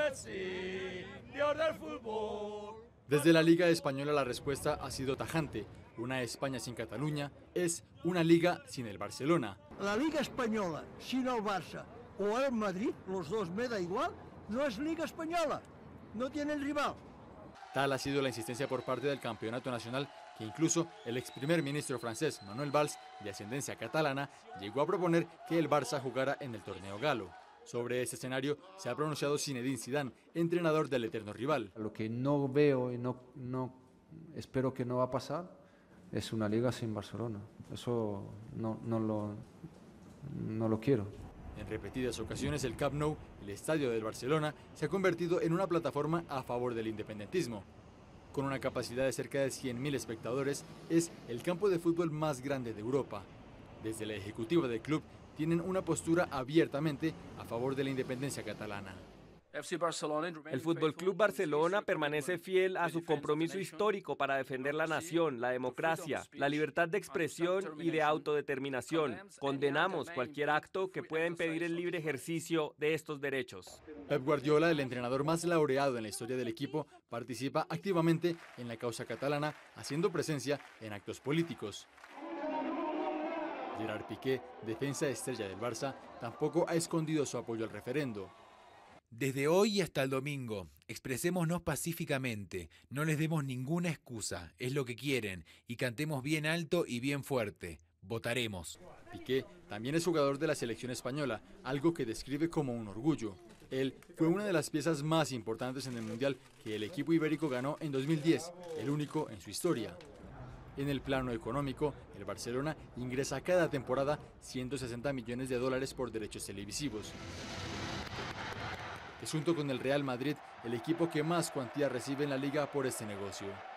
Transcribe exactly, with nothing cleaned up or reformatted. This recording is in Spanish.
Señor del fútbol. Desde la Liga Española la respuesta ha sido tajante. Una España sin Cataluña es una liga sin el Barcelona. La Liga Española sin el Barça o el Madrid, los dos me da igual, no es Liga Española, no tienen rival. Tal ha sido la insistencia por parte del campeonato nacional que incluso el ex primer ministro francés Manuel Valls, de ascendencia catalana, llegó a proponer que el Barça jugara en el torneo galo. Sobre este escenario se ha pronunciado Zinedine Zidane, entrenador del eterno rival. Lo que no veo y no, no espero que no va a pasar es una liga sin Barcelona. Eso no, no, lo, no lo quiero. En repetidas ocasiones el Camp Nou, el estadio del Barcelona, se ha convertido en una plataforma a favor del independentismo. Con una capacidad de cerca de cien mil espectadores, es el campo de fútbol más grande de Europa. Desde la ejecutiva del club tienen una postura abiertamente a favor de la independencia catalana. El Fútbol Club Barcelona permanece fiel a su compromiso histórico para defender la nación, la democracia, la libertad de expresión y de autodeterminación. Condenamos cualquier acto que pueda impedir el libre ejercicio de estos derechos. Pep Guardiola, el entrenador más laureado en la historia del equipo, participa activamente en la causa catalana, haciendo presencia en actos políticos. Gerard Piqué, defensa estrella del Barça, tampoco ha escondido su apoyo al referendo. Desde hoy hasta el domingo, expresémonos pacíficamente, no les demos ninguna excusa, es lo que quieren, y cantemos bien alto y bien fuerte. Votaremos. Piqué también es jugador de la selección española, algo que describe como un orgullo. Él fue una de las piezas más importantes en el Mundial que el equipo ibérico ganó en dos mil diez, el único en su historia. En el plano económico, el Barcelona ingresa cada temporada ciento sesenta millones de dólares por derechos televisivos. Es junto con el Real Madrid el equipo que más cuantía recibe en la liga por este negocio.